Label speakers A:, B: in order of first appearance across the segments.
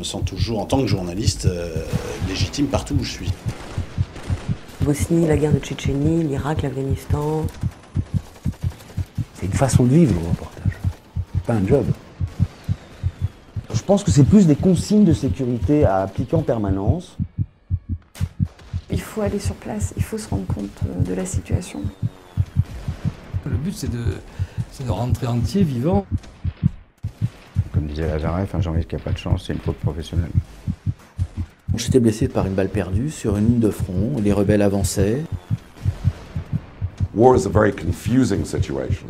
A: sens toujours, en tant que journaliste, légitime partout où je suis.
B: Bosnie, la guerre de Tchétchénie, l'Irak, l'Afghanistan.
C: C'est une façon de vivre, le reportage. Pas un job.
D: Je pense que c'est plus des consignes de sécurité à appliquer en permanence.
E: Il faut aller sur place, il faut se rendre compte de la situation.
F: Le but, c'est de rentrer entier, vivant.
G: Comme disait Lazareff, un journaliste qui n'a pas de chance, c'est une faute professionnelle.
H: J'étais blessé par une balle perdue sur une ligne de front, les rebelles avançaient.
I: War is a very confusing situation.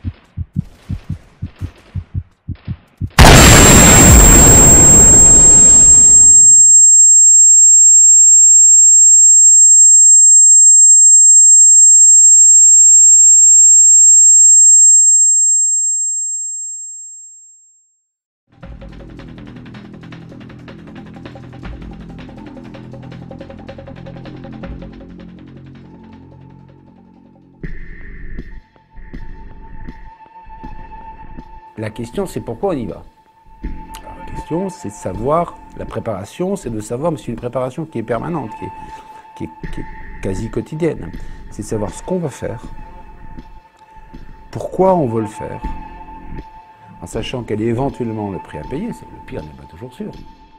C: La question, c'est pourquoi on y va. Alors, la question, c'est de savoir, la préparation, c'est de savoir, mais c'est une préparation qui est permanente, qui est quasi quotidienne. C'est de savoir ce qu'on va faire, pourquoi on veut le faire, en sachant quel est éventuellement le prix à payer. Le pire n'est pas toujours sûr.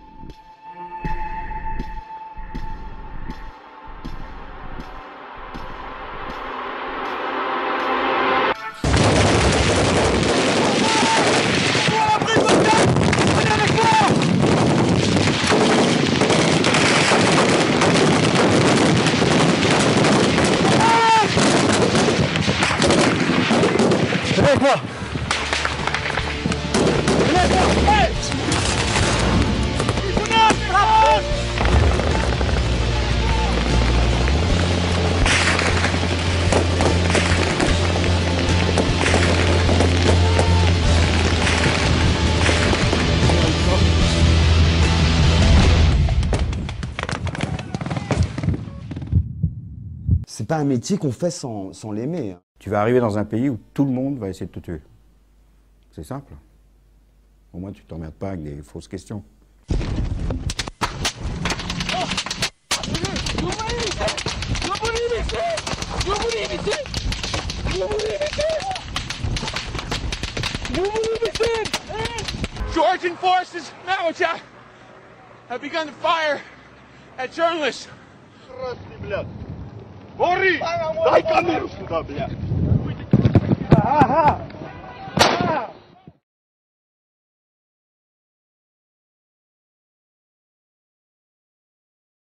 D: C'est pas un métier qu'on fait sans l'aimer.
G: Tu vas arriver dans un pays où tout le monde va essayer de te tuer. C'est simple. Au moins, tu t'emmerdes pas avec des fausses questions.
J: Georgian forces now have begun to fire at journalists. Бори! Дай камеру сюда, блядь!